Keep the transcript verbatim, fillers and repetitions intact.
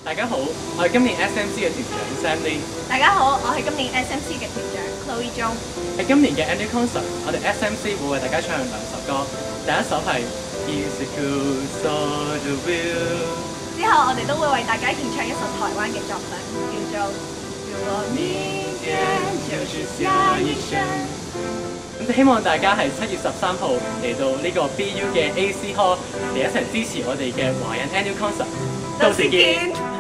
大家好，我係今年 S M C 嘅團長 Sam Lee。 大家好，我係今年 S M C 嘅團長 Chloe Zhong。 喺今年嘅 Annual Concert，我哋 S M C 會為大家唱兩首歌，第一首係 Is It Cool So The Will。 之後我哋都會為大家獻唱一首台灣嘅作品，叫做如果明天就是下一生。 咁希望大家係七月十三號嚟到呢個 B U 嘅 A C Hall 嚟一齊支持我哋嘅華人 Annual Concert，到時見。